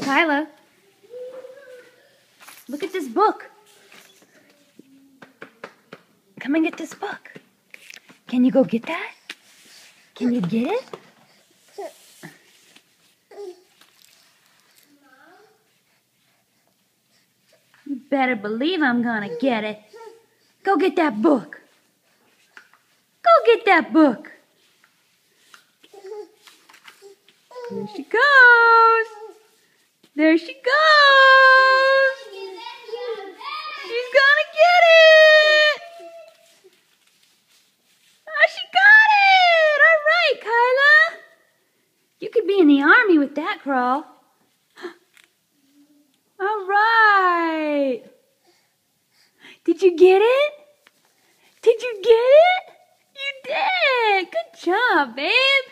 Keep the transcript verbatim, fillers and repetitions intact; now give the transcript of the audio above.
Kyla, look at this book. Come and get this book. Can you go get that? Can you get it? You better believe I'm gonna get it. Go get that book. Go get that book. There she goes. There she goes. She's gonna get it. Oh, she got it. All right, Kyla. You could be in the army with that crawl. All right. Did you get it? Did you get it? You did. Good job, babe.